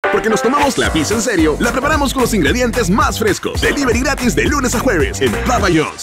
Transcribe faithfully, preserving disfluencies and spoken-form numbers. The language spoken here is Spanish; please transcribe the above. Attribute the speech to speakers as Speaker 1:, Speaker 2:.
Speaker 1: Porque nos tomamos la pizza en serio, la preparamos con los ingredientes más frescos. Delivery gratis de lunes a jueves en Papa John's.